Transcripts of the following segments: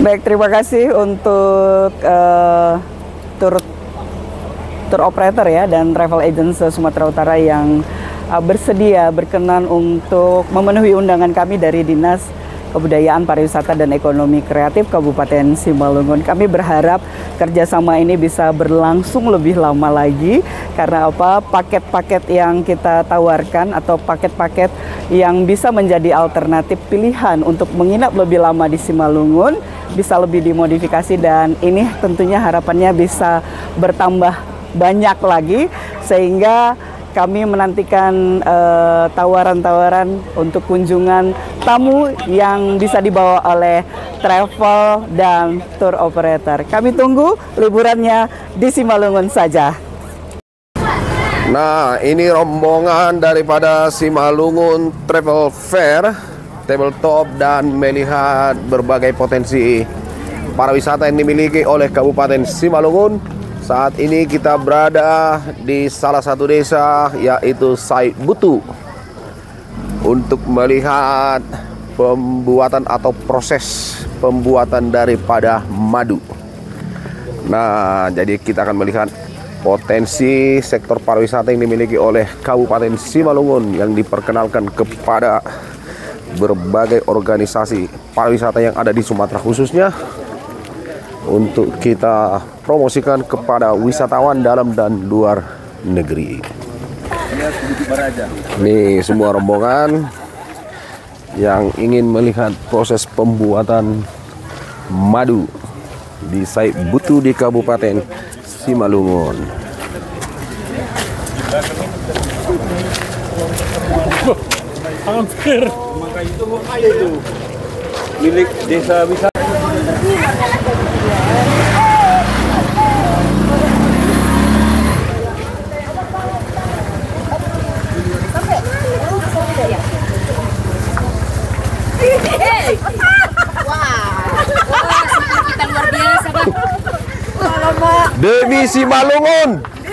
Baik, terima kasih untuk tour operator ya dan travel agent Sumatera Utara yang bersedia berkenan untuk memenuhi undangan kami dari Dinas Kebudayaan, Pariwisata, dan Ekonomi Kreatif Kabupaten Simalungun. Kami berharap kerjasama ini bisa berlangsung lebih lama lagi karena apa? Paket-paket yang kita tawarkan atau paket-paket yang bisa menjadi alternatif pilihan untuk menginap lebih lama di Simalungun bisa lebih dimodifikasi dan ini tentunya harapannya bisa bertambah banyak lagi sehingga kami menantikan tawaran-tawaran untuk kunjungan tamu yang bisa dibawa oleh travel dan tour operator. Kami tunggu liburannya di Simalungun saja. Nah, ini rombongan daripada Simalungun Travel Fair, tabletop dan melihat berbagai potensi pariwisata yang dimiliki oleh Kabupaten Simalungun. Saat ini kita berada di salah satu desa yaitu Sai Butu untuk melihat pembuatan atau proses pembuatan daripada madu. Nah, jadi kita akan melihat potensi sektor pariwisata yang dimiliki oleh Kabupaten Simalungun yang diperkenalkan kepada berbagai organisasi pariwisata yang ada di Sumatera khususnya untuk kita promosikan kepada wisatawan dalam dan luar negeri. Ini semua rombongan yang ingin melihat proses pembuatan madu di Sai Butu di Kabupaten Simalungun. Hampir. Maka itu milik desa wisata. Demi Simalungun.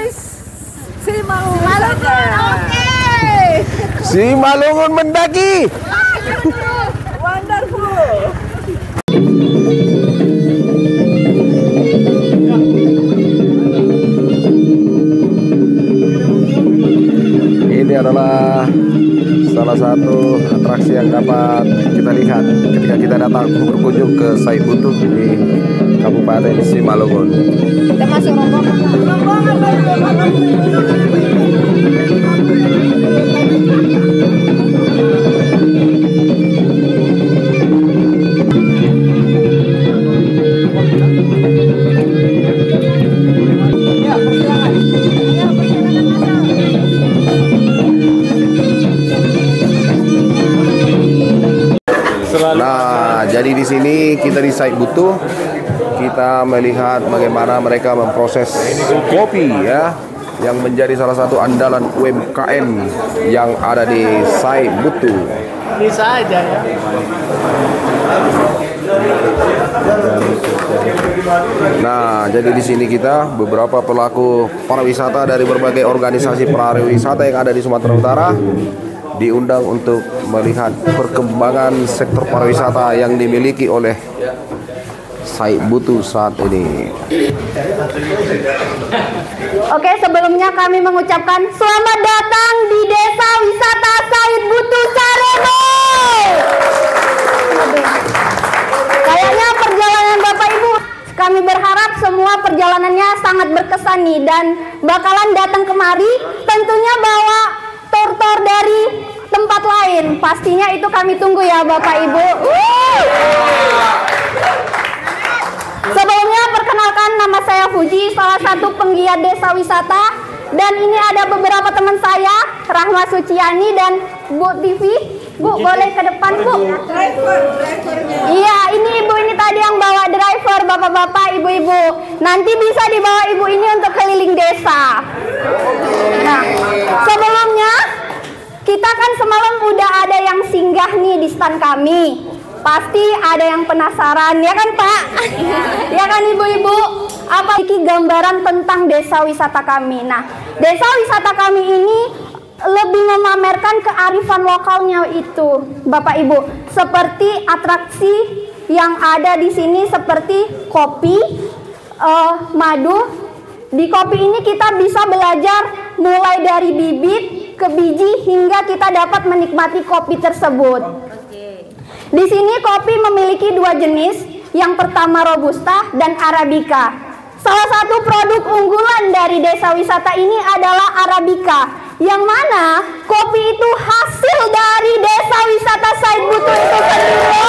Simalungun mendaki. Wonderful. Ini adalah salah satu atraksi yang dapat kita lihat ketika kita datang berkunjung ke Sai Butu di Kabupaten Simalungun. Kita masuk rombongan. Nah, jadi di sini kita di Sai Butu kita melihat bagaimana mereka memproses kopi ya yang menjadi salah satu andalan UMKM yang ada di Sai Butu. Bisa aja ya. Nah, jadi di sini kita beberapa pelaku pariwisata dari berbagai organisasi pariwisata yang ada di Sumatera Utara diundang untuk melihat perkembangan sektor pariwisata yang dimiliki oleh Sai Butu saat ini. Oke, sebelumnya kami mengucapkan selamat datang di Desa Wisata Sai Butu Saremo. Kayaknya perjalanan Bapak Ibu, kami berharap semua perjalanannya sangat berkesan nih dan bakalan datang kemari tentunya bawa tour-tour dari tempat lain. Pastinya itu kami tunggu ya Bapak Ibu. Sebelumnya perkenalkan, nama saya Fuji, salah satu penggiat desa wisata. Dan ini ada beberapa teman saya, Rahma Suciani dan Bu Tivi. Bu, boleh ke depan Bu? Iya, ini ibu ini tadi yang bawa driver, bapak-bapak, ibu-ibu. Nanti bisa dibawa ibu ini untuk keliling desa. Nah, sebelumnya kita kan semalam udah ada yang singgah nih di stand kami. Pasti ada yang penasaran, ya kan Pak? Ya kan ibu-ibu? Apa gambaran tentang desa wisata kami? Nah, desa wisata kami ini lebih memamerkan kearifan lokalnya itu, Bapak Ibu. Seperti atraksi yang ada di sini seperti kopi, madu. Di kopi ini kita bisa belajar mulai dari bibit ke biji hingga kita dapat menikmati kopi tersebut. Di sini kopi memiliki dua jenis, yang pertama Robusta dan Arabica. Salah satu produk unggulan dari desa wisata ini adalah Arabica, yang mana kopi itu hasil dari desa wisata Said Butu itu sendiri.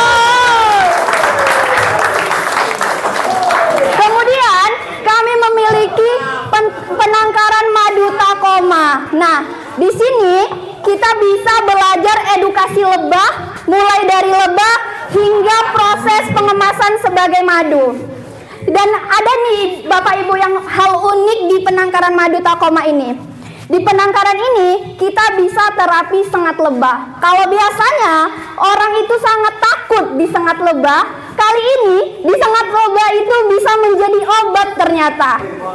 Kemudian kami memiliki penangkaran madu Takoma. Nah, di sini kita bisa belajar edukasi lebah, mulai dari lebah hingga proses pengemasan sebagai madu. Dan ada nih Bapak Ibu yang hal unik di penangkaran madu Takoma ini. Di penangkaran ini kita bisa terapi sengat lebah. Kalau biasanya orang itu sangat takut disengat lebah, kali ini disengat lebah itu bisa menjadi obat ternyata.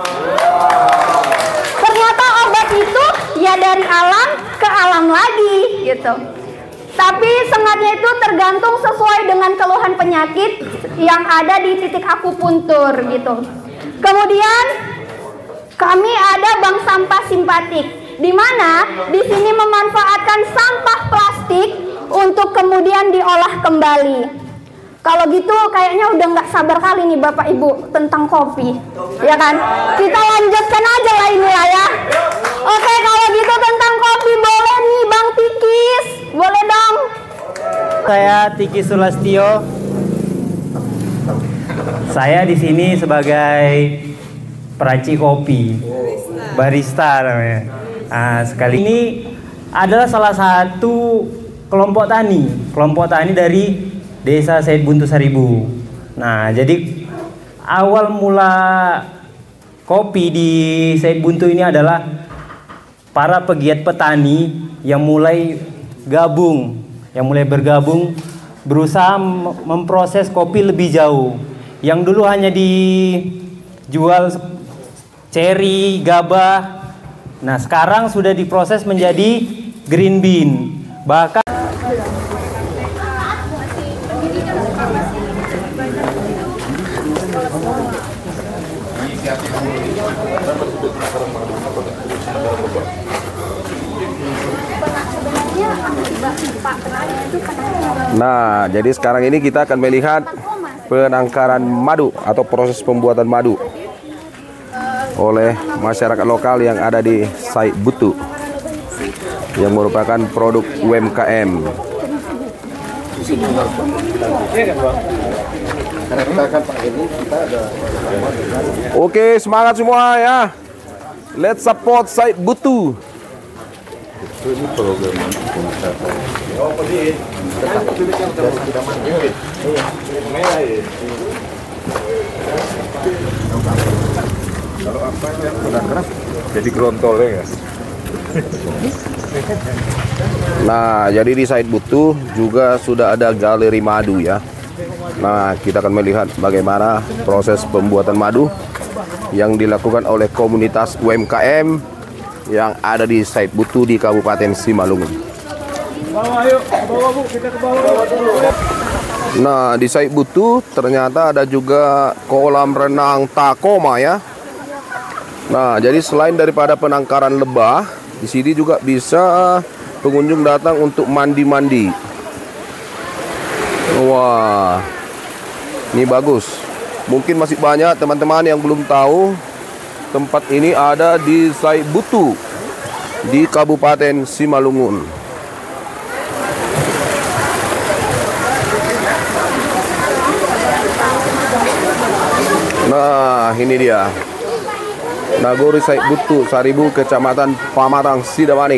Ternyata obat itu ya dari alam ke alam lagi gitu. Tapi sengatnya itu tergantung sesuai dengan keluhan penyakit yang ada di titik akupuntur gitu. Kemudian kami ada bank sampah simpatik, di mana di sini memanfaatkan sampah plastik untuk kemudian diolah kembali. Kalau gitu kayaknya udah nggak sabar kali nih Bapak Ibu tentang kopi, ya kan? Kita lanjutkan aja lah ini lah ya. Oke, kalau gitu tentang kopi boleh nih Bang Tikis, boleh dong. Saya Tiki Sulastio. Saya di sini sebagai peracik kopi, barista namanya. Nah, sekali ini adalah salah satu kelompok tani dari Desa Said Buntu Saribu. Nah, jadi awal mula kopi di Said Buntu ini adalah para pegiat petani yang mulai bergabung berusaha memproses kopi lebih jauh. Yang dulu hanya dijual ceri, gabah. Nah, sekarang sudah diproses menjadi green bean. Bahkan Nah, jadi sekarang ini kita akan melihat penangkaran madu atau proses pembuatan madu oleh masyarakat lokal yang ada di Said Butu, yang merupakan produk UMKM. Oke, semangat semua ya. Let's support Said Butu. Ini program kalau apa yang udah keras jadi grontolnya ya. Nah, jadi di Said Butu juga sudah ada galeri madu ya. Nah, kita akan melihat bagaimana proses pembuatan madu yang dilakukan oleh komunitas UMKM yang ada di Said Butu di Kabupaten Simalungun. Nah, di Said Butu ternyata ada juga kolam renang Takoma ya. Nah, jadi selain daripada penangkaran lebah, di sini juga bisa pengunjung datang untuk mandi-mandi. Wah, ini bagus. Mungkin masih banyak teman-teman yang belum tahu tempat ini ada di Said Butu di Kabupaten Simalungun. Nah, ini dia Nagori Said Butu Saribu, Kecamatan Pamatang, Sidamanik.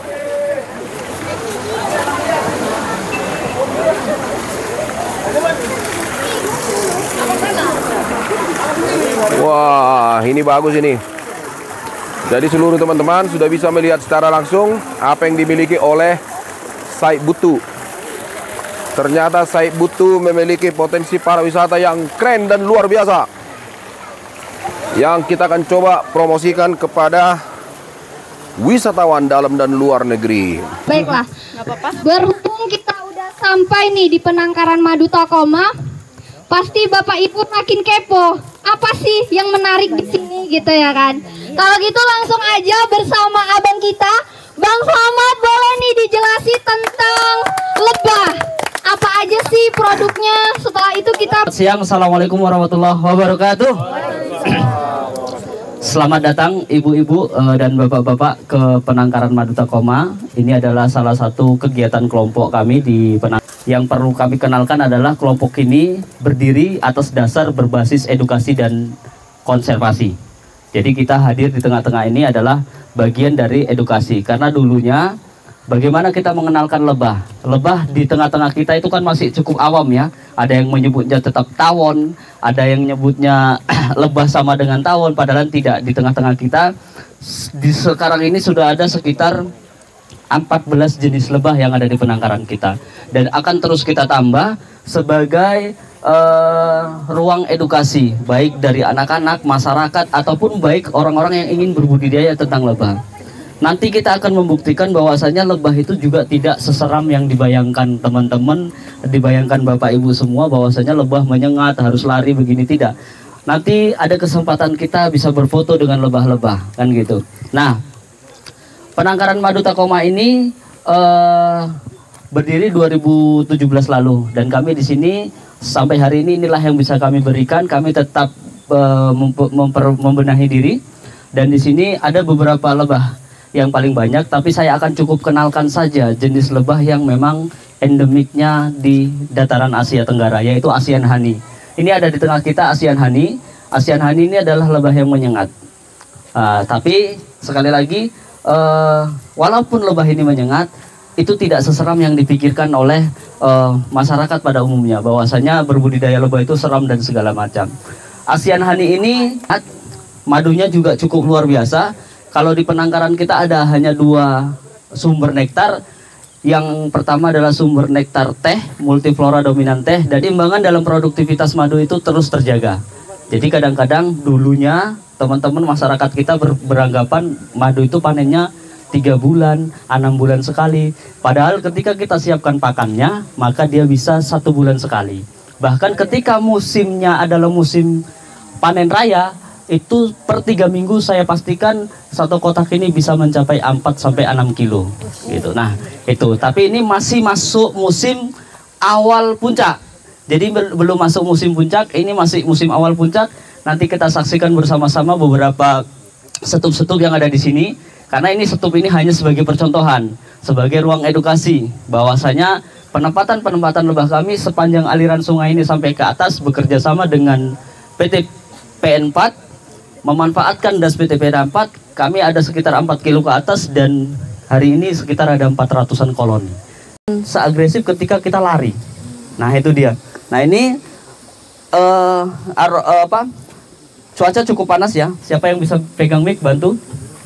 Wah, ini bagus ini. Jadi seluruh teman-teman sudah bisa melihat secara langsung apa yang dimiliki oleh Said Butu. Ternyata Said Butu memiliki potensi pariwisata yang keren dan luar biasa, yang kita akan coba promosikan kepada wisatawan dalam dan luar negeri. Baiklah, berhubung kita udah sampai nih di penangkaran madu Takoma, pasti Bapak Ibu makin kepo. Apa sih yang menarik di sini gitu ya kan? Kalau gitu langsung aja bersama abang kita, Bang Slamet, boleh nih dijelasin tentang lebah. Apa aja sih produknya? Setelah itu kita... Siang, Assalamualaikum warahmatullahi wabarakatuh. Selamat datang ibu-ibu dan bapak-bapak ke penangkaran madu Takoma. Ini adalah salah satu kegiatan kelompok kami di penangkaran. Yang perlu kami kenalkan adalah kelompok ini berdiri atas dasar berbasis edukasi dan konservasi. Jadi kita hadir di tengah-tengah ini adalah bagian dari edukasi. Karena dulunya bagaimana kita mengenalkan lebah. Lebah di tengah-tengah kita itu kan masih cukup awam ya. Ada yang menyebutnya tetap tawon, ada yang menyebutnya lebah sama dengan tawon, padahal tidak. Di tengah-tengah kita sekarang ini sudah ada sekitar 14 jenis lebah yang ada di penangkaran kita, dan akan terus kita tambah sebagai ruang edukasi baik dari anak-anak, masyarakat, ataupun baik orang-orang yang ingin berbudidaya tentang lebah. Nanti kita akan membuktikan bahwasanya lebah itu juga tidak seseram yang dibayangkan teman-teman, dibayangkan Bapak Ibu semua bahwasanya lebah menyengat, harus lari begini, tidak. Nanti ada kesempatan kita bisa berfoto dengan lebah-lebah, kan gitu. Nah, penangkaran madu Takoma ini berdiri 2017 lalu, dan kami di sini sampai hari ini inilah yang bisa kami berikan. Kami tetap membenahi diri, dan di sini ada beberapa lebah yang paling banyak, tapi saya akan cukup kenalkan saja jenis lebah yang memang endemiknya di dataran Asia Tenggara, yaitu Asian Honey. Ini ada di tengah kita Asian Honey. Asian Honey ini adalah lebah yang menyengat. Tapi sekali lagi, walaupun lebah ini menyengat, itu tidak seseram yang dipikirkan oleh masyarakat pada umumnya, bahwasanya berbudidaya lebah itu seram dan segala macam. Asian Honey ini madunya juga cukup luar biasa. Kalau di penangkaran kita ada hanya 2 sumber nektar. Yang pertama adalah sumber nektar teh, multiflora dominan teh, dan imbangan dalam produktivitas madu itu terus terjaga. Jadi kadang-kadang dulunya teman-teman masyarakat kita beranggapan madu itu panennya 3 bulan, 6 bulan sekali. Padahal ketika kita siapkan pakannya, maka dia bisa 1 bulan sekali. Bahkan ketika musimnya adalah musim panen raya, itu per 3 minggu saya pastikan satu kotak ini bisa mencapai 4-6 kilo gitu. Nah itu, tapi ini masih masuk musim awal puncak, jadi belum masuk musim puncak, ini masih musim awal puncak. Nanti kita saksikan bersama-sama beberapa setup-setup yang ada di sini, karena ini setup ini hanya sebagai percontohan, sebagai ruang edukasi bahwasanya penempatan lebah kami sepanjang aliran sungai ini sampai ke atas bekerja sama dengan PT PN4, memanfaatkan das PT PN4. Kami ada sekitar 4 kilo ke atas, dan hari ini sekitar ada 400-an koloni. Seagresif ketika kita lari. Nah itu dia. Nah ini cuaca cukup panas ya. Siapa yang bisa pegang mic bantu?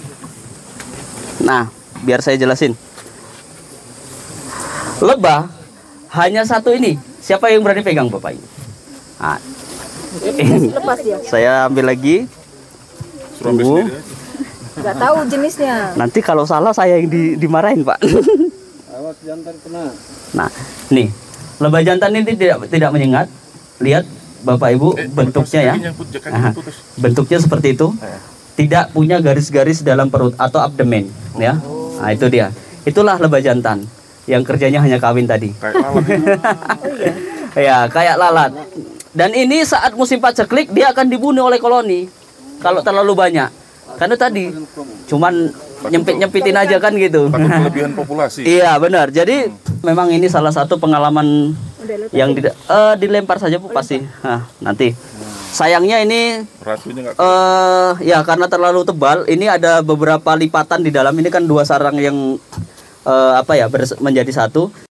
Nah biar saya jelasin. Lebah hanya satu ini. Siapa yang berani pegang Bapak ini? Nah, saya ambil lagi. Tunggu. Nggak tahu jenisnya. Nanti kalau salah saya yang dimarahin Pak. Awas jantan kena. Nah, nih lebah jantan ini tidak menyengat. Lihat Bapak Ibu bentuknya ya. Bentuknya seperti itu. Tidak punya garis-garis dalam perut atau abdomen ya. Nah itu dia. Itulah lebah jantan yang kerjanya hanya kawin tadi. Kayak lalat. Ya kayak lalat. Dan ini saat musim paceklik dia akan dibunuh oleh koloni kalau terlalu banyak. Karena tadi cuman nyempit-nyempitin aja kan gitu. Takut kelebihan populasi. Iya benar. Jadi memang ini salah satu pengalaman yang dilempar saja Bu pasti. Nah, nanti. Sayangnya ini ya karena terlalu tebal. Ini ada beberapa lipatan di dalam. Ini kan 2 sarang yang menjadi satu.